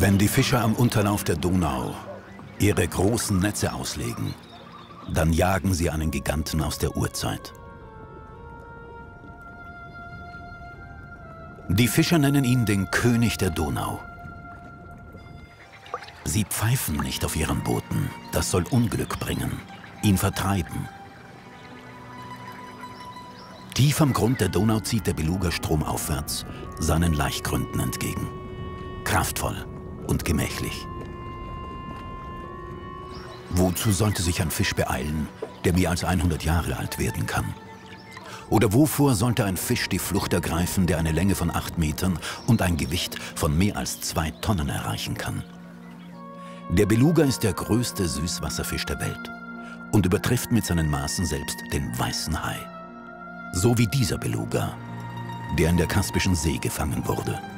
Wenn die Fischer am Unterlauf der Donau ihre großen Netze auslegen, dann jagen sie einen Giganten aus der Urzeit. Die Fischer nennen ihn den König der Donau. Sie pfeifen nicht auf ihren Booten, das soll Unglück bringen, ihn vertreiben. Tief am Grund der Donau zieht der Beluga stromaufwärts seinen Laichgründen entgegen. Kraftvoll und gemächlich. Wozu sollte sich ein Fisch beeilen, der mehr als 100 Jahre alt werden kann? Oder wovor sollte ein Fisch die Flucht ergreifen, der eine Länge von 8 Metern und ein Gewicht von mehr als 2 Tonnen erreichen kann? Der Beluga ist der größte Süßwasserfisch der Welt und übertrifft mit seinen Maßen selbst den weißen Hai. So wie dieser Beluga, der in der Kaspischen See gefangen wurde.